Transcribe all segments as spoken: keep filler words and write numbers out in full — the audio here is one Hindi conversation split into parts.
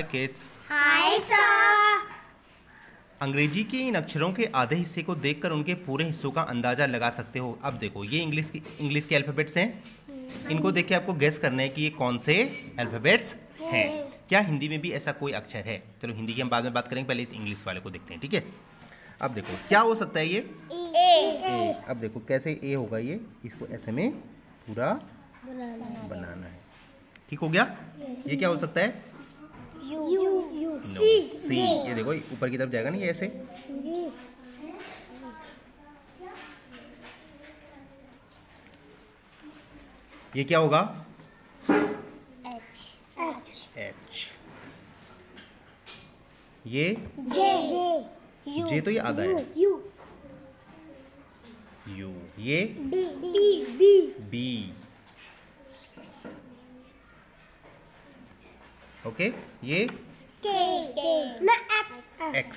हाय किड्स। Hi sir. अंग्रेजी के इन अक्षरों के आधे हिस्से को देखकर उनके पूरे हिस्सों का अंदाजा लगा सकते हो। अब देखो ये इंग्लिश की इंग्लिश के अल्फ़ाबेट्स हैं। इनको देख के आपको गेस करना है कि ये कौन से अल्फ़ाबेट्स हैं। क्या हिंदी में भी ऐसा कोई अक्षर है? चलो हिंदी की हम बाद में बात करेंगे, पहले इस इंग्लिश वाले को देखते हैं, ठीक है। अब देखो क्या हो सकता है ये ए। ए। अब देखो कैसे ए होगा, ये इसको ऐसे में पूरा बनाना है, ठीक हो गया। ये क्या हो सकता है? U U C C. ये देखो ऊपर की तरफ जाएगा ना, ये ऐसे। ये क्या होगा? H H H. ये जे जे तो ये आधा है। U U. ये बी बी बी। ओके। ये के ना एक्स एक्स।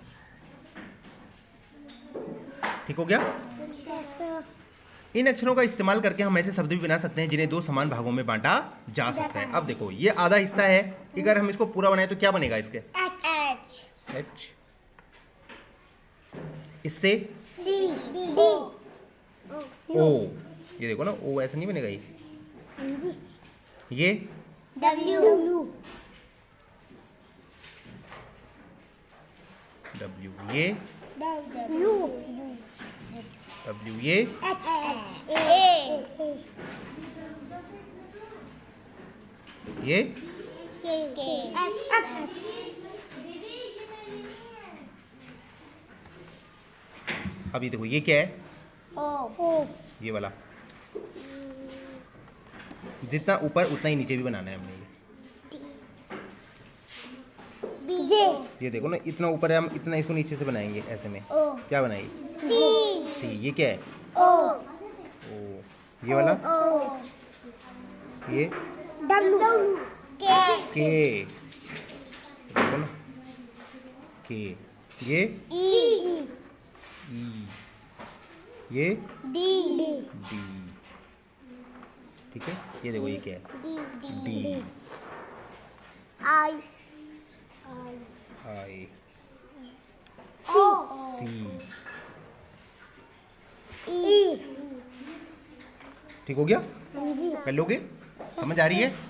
ठीक हो गया। इन अक्षरों का इस्तेमाल करके हम ऐसे शब्द भी बना सकते हैं जिन्हें दो समान भागों में बांटा जा सकता है। अब देखो ये आधा हिस्सा है, अगर हम इसको पूरा बनाए तो क्या बनेगा इसके? H H. इससे सी डी ओ। ये देखो ना, ओ ऐसा नहीं बनेगा ये। ये डब्ल्यू डब्ल्यू। ये डब्ल्यू डब्ल्यू। ये एच ए ये के एक्स अभी देखो ये क्या है? ओ ये वाला। जितना ऊपर उतना ही नीचे भी बनाना है हमने। ये जे ये देखो ना, इतना ऊपर है, हम इतना इसको नीचे से बनाएंगे ऐसे में। ओ क्या बनाएंगे? सी सी। ये क्या है? ओ ओ। ये वाला ओ ये डब्ल्यू के के। देखो ना के। ये ई ई। ये डी डी। ठीक है। ये देखो ये क्या है? डी। आई आई। सी सी। ई ठीक हो गया? कर लोगे? समझ आ रही है?